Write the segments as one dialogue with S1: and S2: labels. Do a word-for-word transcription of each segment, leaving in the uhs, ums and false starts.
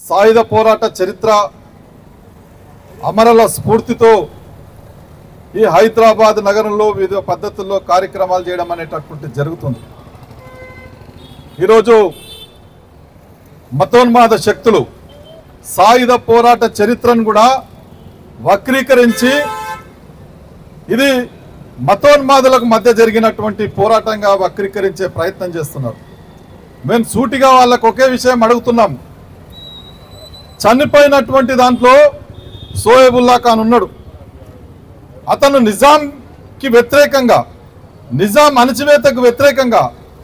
S1: సాయుధ పోరాట చరిత్ర అమరుల స్ఫూర్తితో ఈ హైదరాబాద్ నగరంలో వివిధ పద్ధతుల్లో కార్యక్రమాలు చేయడం అనేటటువంటి జరుగుతుంది. ఈరోజు మతోన్మాద శక్తులు సాయుధ పోరాట చరిత్రను కూడా వక్రీకరించి ఇది మతోన్మాదులకు మధ్య జరిగినటువంటి పోరాటంగా వక్రీకరించే ప్రయత్నం చేస్తున్నారు. మేము సూటిగా వాళ్ళకు ఒకే విషయం అడుగుతున్నాం. చనిపోయినటువంటి దాంట్లో సోయబుల్లా ఖాన్ ఉన్నాడు. అతను నిజాంకి వ్యతిరేకంగా, నిజాం అణచివేతకు వ్యతిరేకంగా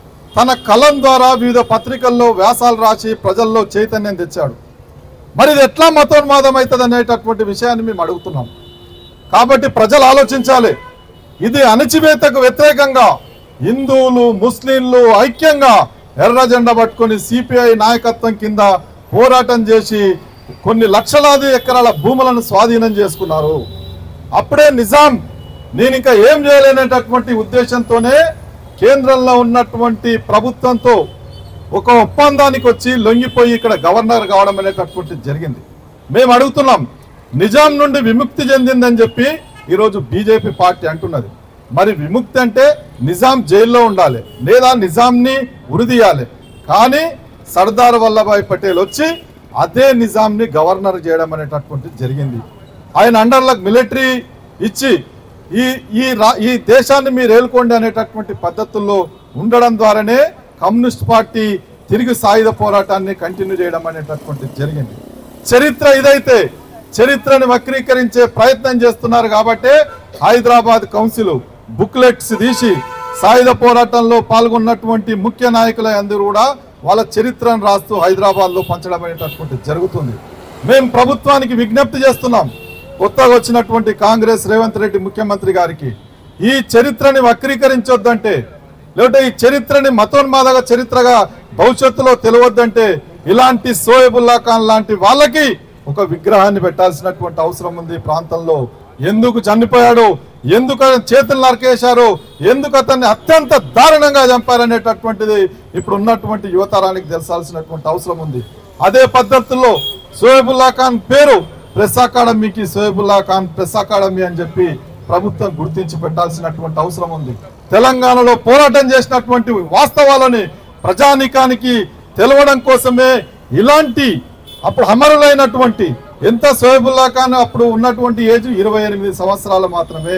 S1: తన కలం ద్వారా వివిధ పత్రికల్లో వ్యాసాలు రాసి ప్రజల్లో చైతన్యం తెచ్చాడు. మరి ఇది ఎట్లా మతోన్మాదం అవుతుంది అనేటటువంటి విషయాన్ని మేము అడుగుతున్నాం. కాబట్టి ప్రజలు ఆలోచించాలి. ఇది అణచివేతకు వ్యతిరేకంగా హిందువులు ముస్లింలు ఐక్యంగా ఎర్ర జెండా పట్టుకొని సిపిఐ నాయకత్వం కింద పోరాటం చేసి కొన్ని లక్షలాది ఎకరాల భూములను స్వాధీనం చేసుకున్నారు. అప్పుడే నిజాం నేను ఇంకా ఏం చేయలేనటువంటి ఉద్దేశంతోనే కేంద్రంలో ఉన్నటువంటి ప్రభుత్వంతో ఒక ఒప్పందానికి వచ్చి లొంగిపోయి ఇక్కడ గవర్నర్ కావడం అనేటటువంటి జరిగింది. మేము అడుగుతున్నాం, నిజాం నుండి విముక్తి చెందిందని చెప్పి ఈరోజు బీజేపీ పార్టీ అంటున్నది. మరి విముక్తి అంటే నిజాం జైల్లో ఉండాలి లేదా నిజాంని ఉరిదీయాలి. కానీ సర్దార్ వల్లభాయ్ పటేల్ వచ్చి అదే నిజాంని గవర్నర్ చేయడం అనేటటువంటిది జరిగింది. ఆయన అండర్లకు మిలిటరీ ఇచ్చి ఈ ఈ ఈ దేశాన్ని మీరు ఏలుకోండి అనేటటువంటి పద్ధతుల్లో ఉండడం ద్వారానే కమ్యూనిస్ట్ పార్టీ తిరిగి సాయుధ పోరాటాన్ని కంటిన్యూ చేయడం అనేటటువంటిది జరిగింది. చరిత్ర ఇదైతే చరిత్రని వక్రీకరించే ప్రయత్నం చేస్తున్నారు. కాబట్టి హైదరాబాద్ కౌన్సిల్ బుక్లెట్స్ తీసి సాయుధ పోరాటంలో పాల్గొన్నటువంటి ముఖ్య నాయకుల అందరూ కూడా వాళ్ళ చరిత్రను రాస్తూ హైదరాబాద్లో పంచడం అనేటటువంటి జరుగుతుంది. మేము ప్రభుత్వానికి విజ్ఞప్తి చేస్తున్నాం. కొత్తగా వచ్చినటువంటి కాంగ్రెస్ రేవంత్ రెడ్డి ముఖ్యమంత్రి గారికి ఈ చరిత్రని వక్రీకరించొద్దంటే, లేదంటే ఈ చరిత్రని మతోన్మాదక చరిత్రగా భవిష్యత్తులో తెలియవద్దంటే ఇలాంటి సోయబుల్లా ఖాన్ లాంటి వాళ్ళకి ఒక విగ్రహాన్ని పెట్టాల్సినటువంటి అవసరం ఉంది. ప్రాంతంలో ఎందుకు చనిపోయాడు, ఎందుకు చేతులు నరికేశారు, ఎందుకు అతన్ని అత్యంత దారుణంగా చంపారనేటటువంటిది ఇప్పుడు ఉన్నటువంటి యువతరానికి తెలిసాల్సినటువంటి అవసరం ఉంది. అదే పద్ధతుల్లో సోయబుల్లా ఖాన్ పేరు ప్రెస్ అకాడమీకి సోయబుల్లా ఖాన్ ప్రెస్ అకాడమీ అని చెప్పి ప్రభుత్వం గుర్తించి పెట్టాల్సినటువంటి అవసరం ఉంది. తెలంగాణలో పోరాటం చేసినటువంటి వాస్తవాలని ప్రజానీకానికి తెలవడం కోసమే ఇలాంటి అప్పుడు అమరులైనటువంటి ఎంత సోయబుల్లా ఖాన్ అప్పుడు ఉన్నటువంటి ఏజ్ ఇరవై ఎనిమిది సంవత్సరాలు మాత్రమే.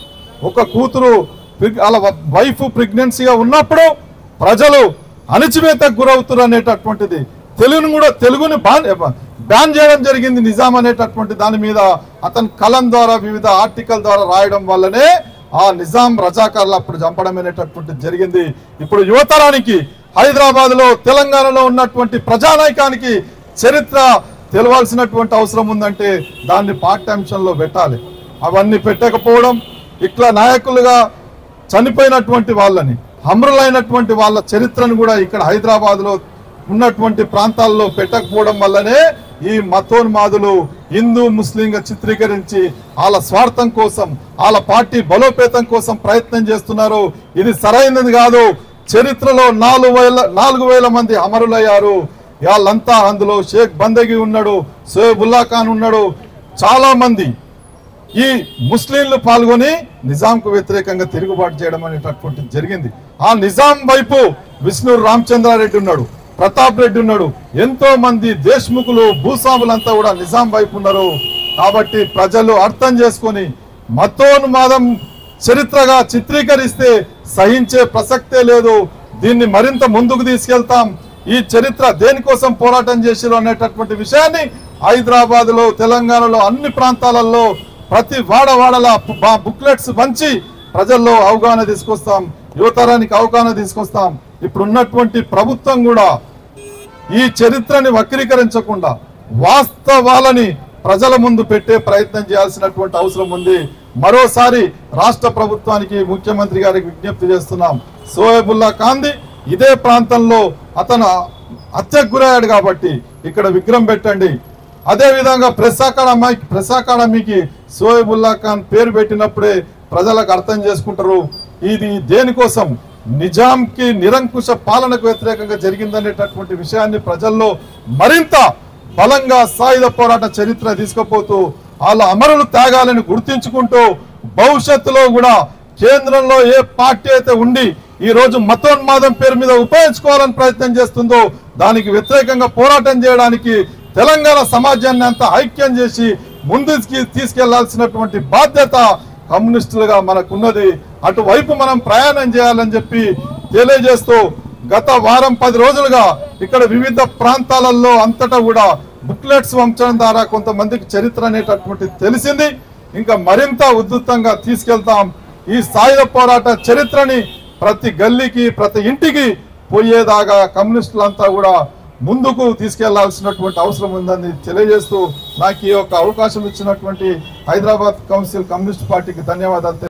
S1: ఒక కూతురు వాళ్ళ వైఫ్ ప్రెగ్నెన్సీగా ఉన్నప్పుడు ప్రజలు అణచివేతకు గురవుతారు అనేటటువంటిది తెలుగును కూడా తెలుగుని బాన్ బ్యాన్ చేయడం జరిగింది. నిజాం అనేటటువంటి దాని మీద అతని కలం ద్వారా వివిధ ఆర్టికల్ ద్వారా రాయడం వల్లనే ఆ నిజాం రజాకార్లు అప్పుడు చంపడం అనేటటువంటి జరిగింది. ఇప్పుడు యువతరానికి హైదరాబాద్ లో తెలంగాణలో ఉన్నటువంటి ప్రజానాయకానికి చరిత్ర తెలవాల్సినటువంటి అవసరం ఉందంటే దాన్ని పాఠ్యాంశంలో పెట్టాలి. అవన్నీ పెట్టకపోవడం, ఇట్లా నాయకులుగా చనిపోయినటువంటి వాళ్ళని అమరులైనటువంటి వాళ్ళ చరిత్రను కూడా ఇక్కడ హైదరాబాద్ లో ఉన్నటువంటి ప్రాంతాల్లో పెట్టకపోవడం వల్లనే ఈ మతోన్మాదులు హిందూ ముస్లింగా చిత్రీకరించి వాళ్ళ స్వార్థం కోసం వాళ్ళ పార్టీ బలోపేతం కోసం ప్రయత్నం చేస్తున్నారు. ఇది సరైనది కాదు. చరిత్రలో నాలుగు వేల నాలుగు వేల మంది అమరులయ్యారు. వాళ్ళంతా అందులో షేక్ బందగి ఉన్నాడు, సోయబుల్లా ఖాన్ ఉన్నాడు, చాలా మంది ఈ ముస్లింలు పాల్గొని నిజాంకు వ్యతిరేకంగా తిరుగుబాటు చేయడం అనేటటువంటి జరిగింది. ఆ నిజాం వైపు విష్ణు రామచంద్రారెడ్డి ఉన్నాడు, ప్రతాప్ రెడ్డి ఉన్నాడు, ఎంతో మంది దేశ్ముఖులు భూస్వాములంతా కూడా నిజాం వైపు ఉన్నారు. కాబట్టి ప్రజలు అర్థం చేసుకొని మతోన్మాదం చరిత్రగా చిత్రీకరిస్తే సహించే ప్రసక్తే లేదు. దీన్ని మరింత ముందుకు తీసుకెళ్తాం. ఈ చరిత్ర దేనికోసం పోరాటం చేశారు అనేటటువంటి విషయాన్ని హైదరాబాద్ లో తెలంగాణలో అన్ని ప్రాంతాలలో ప్రతి వాడవాడల బుక్లెట్స్ పంచి ప్రజల్లో అవగాహన తీసుకొస్తాం, యువతరానికి అవగాహన తీసుకొస్తాం. ఇప్పుడు ఉన్నటువంటి ప్రభుత్వం కూడా ఈ చరిత్రని వక్రీకరించకుండా వాస్తవాలని ప్రజల ముందు పెట్టే ప్రయత్నం చేయాల్సినటువంటి అవసరం ఉంది. మరోసారి రాష్ట్ర ప్రభుత్వానికి ముఖ్యమంత్రి గారికి విజ్ఞప్తి చేస్తున్నాం. సోయబుల్లా ఖాన్ది ఇదే ప్రాంతంలో అతను హత్యకు గురయ్యాడు కాబట్టి ఇక్కడ విగ్రహం పెట్టండి. అదే విధంగా ప్రెస్ అకాడమీ ప్రెస్ అకాడమీకి సోయబుల్లా ఖాన్ పేరు పెట్టినప్పుడే ప్రజలకు అర్థం చేసుకుంటారు ఇది దేనికోసం నిజాంకి నిరంకుశ పాలనకు వ్యతిరేకంగా జరిగిందనేటటువంటి విషయాన్ని ప్రజల్లో మరింత బలంగా సాయుధ పోరాట చరిత్ర తీసుకుపోతూ వాళ్ళ అమరుల త్యాగాలను గుర్తించుకుంటూ భవిష్యత్తులో కూడా కేంద్రంలో ఏ పార్టీ అయితే ఉండి ఈ రోజు మతోన్మాదం పేరు మీద ఉపయోగించుకోవాలని ప్రయత్నం చేస్తుందో దానికి వ్యతిరేకంగా పోరాటం చేయడానికి తెలంగాణ సమాజాన్ని అంతా ఐక్యం చేసి ముందుకి తీసుకెళ్లాల్సినటువంటి బాధ్యత కమ్యూనిస్టులుగా మనకున్నది. అటువైపు మనం ప్రయాణం చేయాలని చెప్పి తెలియజేస్తూ గత వారం పది రోజులుగా ఇక్కడ వివిధ ప్రాంతాలలో అంతటా కూడా బుక్లెట్స్ పంచడం ద్వారా కొంతమందికి చరిత్ర అనేటటువంటి తెలిసింది. ఇంకా మరింత ఉధృతంగా తీసుకెళ్తాం. ఈ సాయుధ పోరాట చరిత్రని ప్రతి గల్లీకి ప్రతి ఇంటికి పోయేదాకా కమ్యూనిస్టులంతా కూడా ముందుకు తీసుకెళ్లాల్సినటువంటి అవసరం ఉందని తెలియజేస్తూ నాకు ఈ యొక్క అవకాశం ఇచ్చినటువంటి హైదరాబాద్ కౌన్సిల్ కమ్యూనిస్ట్ పార్టీకి ధన్యవాదాలు.